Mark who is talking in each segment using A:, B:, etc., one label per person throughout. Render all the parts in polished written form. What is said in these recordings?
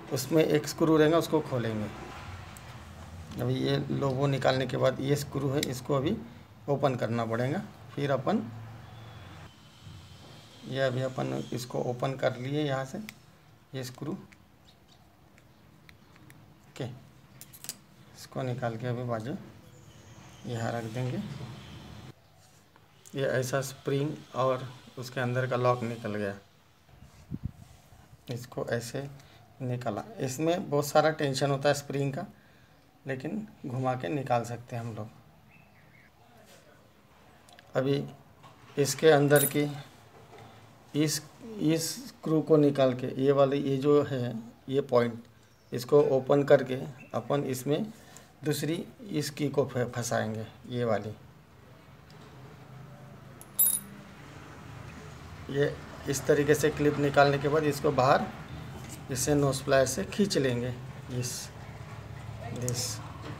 A: उसमें एक स्क्रू रहेगा, उसको खोलेंगे। अभी ये लोगो निकालने के बाद ये स्क्रू है, इसको अभी ओपन करना पड़ेगा। फिर अपन ये अभी अपन इसको ओपन कर लिए यहाँ से, ये स्क्रू। ओके, इसको निकाल के अभी बाजू यहाँ रख देंगे। ये ऐसा स्प्रिंग और उसके अंदर का लॉक निकल गया, इसको ऐसे निकाला। इसमें बहुत सारा टेंशन होता है स्प्रिंग का, लेकिन घुमा के निकाल सकते हैं हम लोग। अभी इसके अंदर की इस स्क्रू को निकाल के ये वाली, ये जो है ये पॉइंट, इसको ओपन करके अपन इसमें दूसरी इस की को फंसाएंगे, ये वाली। ये इस तरीके से क्लिप निकालने के बाद इसको बाहर इसे नोज प्लायर से खींच लेंगे। दिस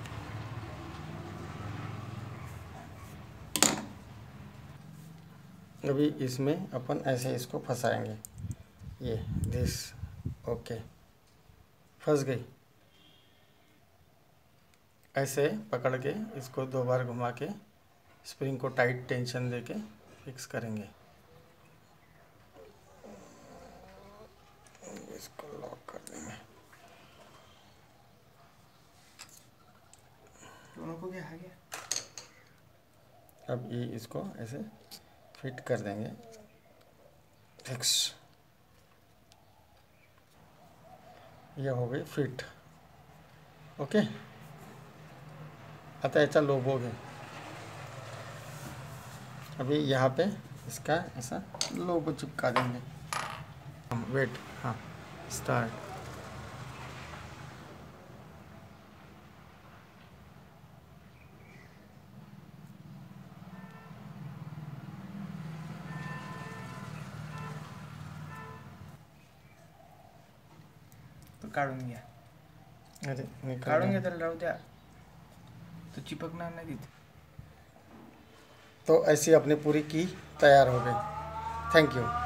A: अभी इसमें अपन ऐसे इसको फंसाएंगे, ये दिस। ओके, फंस गई। ऐसे पकड़ के इसको 2 बार घुमा के स्प्रिंग को टाइट टेंशन दे के फिक्स करेंगे। इसको लॉक कर देंगे।
B: दोनों को क्या आ गया?
A: अब ये इसको ऐसे फिट कर देंगे, फिक्स। ये हो गई फिट। ओके, आता ऐसा लोगोगे। अभी यहाँ पे इसका ऐसा लोगो चिपका देंगे। वेट, हाँ, स्टार्ट।
B: तो काढून घ्या.
A: अरे निकाल
B: काढून
A: दो।
B: घ्या, त्याला राहू द्या, तो चिपकणार नाही तिथे.
A: तो ऐसी अपनी पूरी की तैयार हो गई। Thank you.